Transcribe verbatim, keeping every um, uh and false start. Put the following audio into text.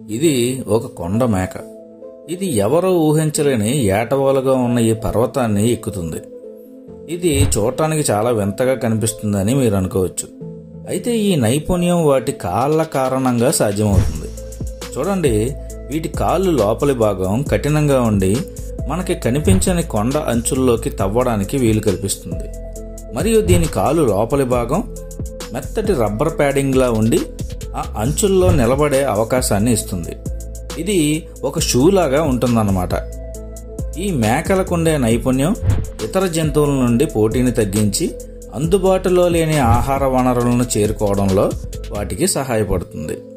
ఇది ఒక కొండ మేక. ఇది ఎవరో ఊహించలేని ఏటవాలుగా ఉన్న ఈ పర్వతాన్ని ఎక్కుతుంది. ఇది చూడటానికి చాలా వింతగా కనిపిస్తుందని మీరు అనుకోవచ్చు. అయితే ఈ నైపుణ్యం వాటి కాళ్ళ కారణంగా సాధ్యమవుతుంది. చూడండి, వీటి కాళ్ళు లోపలి భాగం కఠినంగా ఉండి మనకి కనిపించని కొండ అంచుల్లోకి తవ్వడానికి వీలు కల్పిస్తుంది. మరియు దీని కాలు లోపలి భాగం మెత్తటి రబ్బర్ ప్యాడింగ్లా ఉండి ఆ అంచుల్లో నిలబడే అవకాశాన్ని ఇస్తుంది. ఇది ఒక షూ లాగా ఉంటుందన్నమాట. ఈ మేకలకుండే నైపుణ్యం ఇతర జంతువుల నుండి పోటీని తగ్గించి అందుబాటులో లేని ఆహార వనరులను చేరుకోవడంలో వాటికి సహాయపడుతుంది.